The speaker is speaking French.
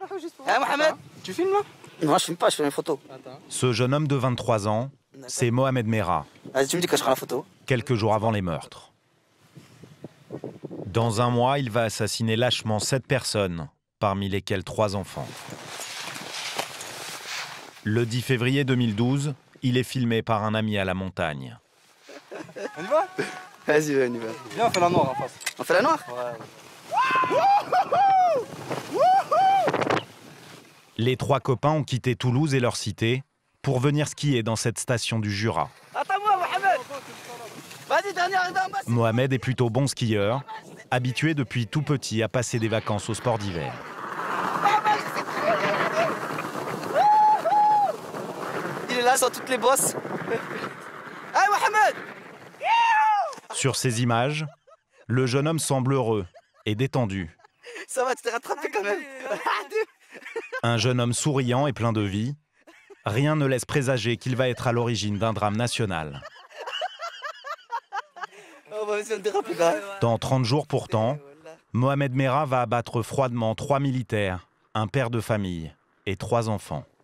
Mohamed, tu filmes là? Non, je filme pas, je fais mes photos. Ce jeune homme de 23 ans, c'est Mohamed Merah, Vas-y, tu me dis que je ferai la photo. quelques jours avant les meurtres. Dans un mois, il va assassiner lâchement 7 personnes, parmi lesquelles 3 enfants. Le 10 février 2012, il est filmé par un ami à la montagne. On y va? Vas-y, on y va. Viens, on fait la noire en face. On fait la noire? Ouais. Les 3 copains ont quitté Toulouse et leur cité pour venir skier dans cette station du Jura. Attends-moi, Mohamed. Vas-y, dernière arrêt en bas. Mohamed est plutôt bon skieur, habitué depuis tout petit à passer des vacances au sport d'hiver. Il est là sur toutes les bosses. Hey, Mohamed! Sur ces images, le jeune homme semble heureux et détendu. Ça va, tu t'es rattrapé quand même. Un jeune homme souriant et plein de vie. Rien ne laisse présager qu'il va être à l'origine d'un drame national. On va essayer de déraper quand même. Dans 30 jours pourtant, Mohamed Merah va abattre froidement 3 militaires, un père de famille et 3 enfants.